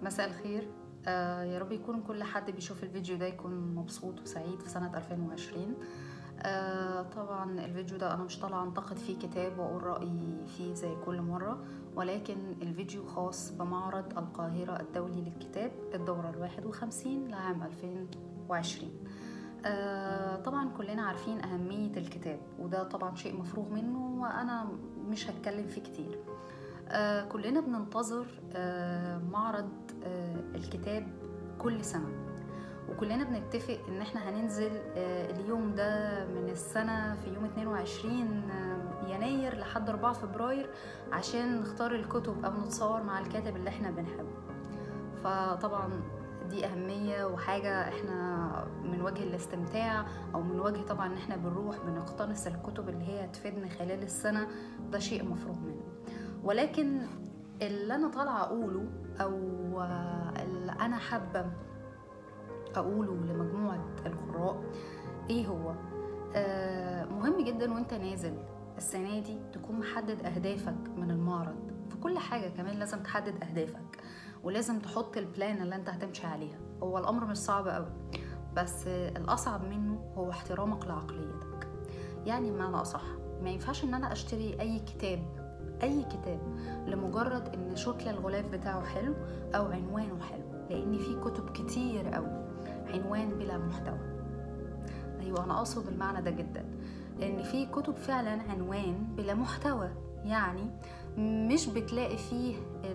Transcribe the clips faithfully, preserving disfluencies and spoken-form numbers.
مساء الخير. آه يا رب يكون كل حد بيشوف الفيديو ده يكون مبسوط وسعيد في سنة ألفين وعشرين. آه طبعا الفيديو ده أنا مش طالعة أنتقد فيه كتاب وأقول رأيي فيه زي كل مرة، ولكن الفيديو خاص بمعرض القاهرة الدولي للكتاب الدورة الواحد وخمسين لعام ألفين وعشرين. آه طبعا كلنا عارفين أهمية الكتاب، وده طبعا شيء مفروغ منه وأنا مش هتكلم فيه كتير. آه كلنا بننتظر آه معرض آه الكتاب كل سنة، وكلنا بنتفق ان احنا هننزل آه اليوم ده من السنة في يوم اتنين وعشرين آه يناير لحد أربعة فبراير عشان نختار الكتب او نتصور مع الكاتب اللي احنا بنحبه. فطبعا دي أهمية وحاجة احنا من وجه الاستمتاع او من وجه طبعا ان احنا بنروح بنقتنص الكتب اللي هي هتفيدنا خلال السنة، ده شيء مفروغ منه. ولكن اللي انا طالعه اقوله او اللي انا حابه اقوله لمجموعه القراء ايه هو؟ آه مهم جدا وانت نازل السنه دي تكون محدد اهدافك من المعرض. في كل حاجه كمان لازم تحدد اهدافك ولازم تحط البلان اللي انت هتمشي عليها. هو الامر مش صعب قوي، بس الاصعب منه هو احترامك لعقليتك. يعني بمعنى اصح ما ينفعش ان انا اشتري اي كتاب اي كتاب لمجرد ان شكل الغلاف بتاعه حلو او عنوانه حلو، لان في كتب كتير قوي عنوان بلا محتوى. ايوه انا اقصد المعنى ده جدا، ان في كتب فعلا عنوان بلا محتوى، يعني مش بتلاقي فيه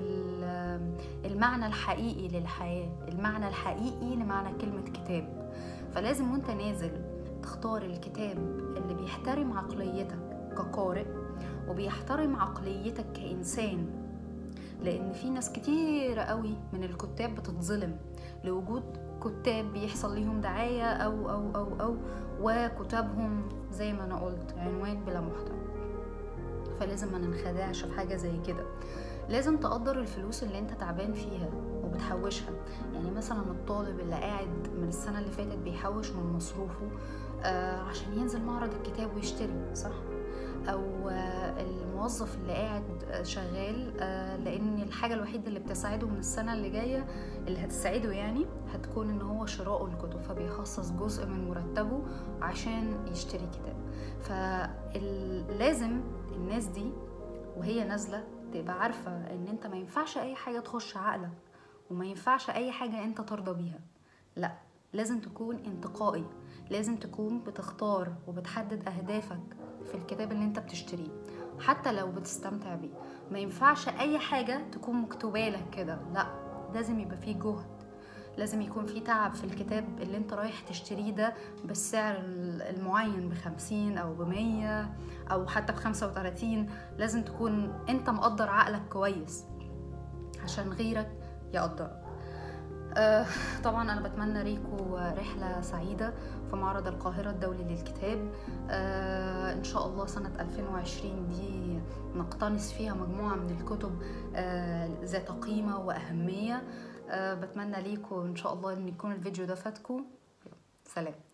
المعنى الحقيقي للحياة، المعنى الحقيقي لمعنى كلمة كتاب. فلازم وانت نازل تختار الكتاب اللي بيحترم عقليتك كقارئ وبيحترم عقليتك كإنسان، لأن في ناس كتير قوي من الكتاب بتتظلم لوجود كتاب بيحصل ليهم دعاية أو أو أو أو وكتابهم زي ما أنا قلت عنوان بلا محتوى. فلازم ما ننخدعش في حاجة زي كده. لازم تقدر الفلوس اللي انت تعبان فيها وبتحوشها. يعني مثلا الطالب اللي قاعد من السنة اللي فاتت بيحوش من مصروفه آه عشان ينزل معرض الكتاب ويشتري، صح؟ او الموظف اللي قاعد شغال لان الحاجه الوحيده اللي بتساعده من السنه اللي جايه اللي هتساعده يعني هتكون ان هو شراء الكتب، فبيخصص جزء من مرتبه عشان يشتري كتاب. فلازم الناس دي وهي نازله تبقى عارفه ان انت ما ينفعش اي حاجه تخش عقلك وما ينفعش اي حاجه انت ترضى بيها، لا لازم تكون انتقائي، لازم تكون بتختار وبتحدد اهدافك في الكتاب اللي انت بتشتريه حتى لو بتستمتع بيه. ما ينفعش اي حاجة تكون مكتوبة لك كده، لا لازم يبقى فيه جهد، لازم يكون فيه تعب في الكتاب اللي انت رايح تشتريه ده بالسعر المعين بخمسين او بمية او حتى بخمسة وتلاتين. لازم تكون انت مقدر عقلك كويس عشان غيرك يقدرك. آه طبعا انا بتمنى ليكم رحله سعيده في معرض القاهره الدولي للكتاب. آه ان شاء الله سنه ألفين وعشرين دي نقتنص فيها مجموعه من الكتب آه ذات قيمه واهميه. آه بتمنى ليكم ان شاء الله ان يكون الفيديو ده فاتكم. سلام.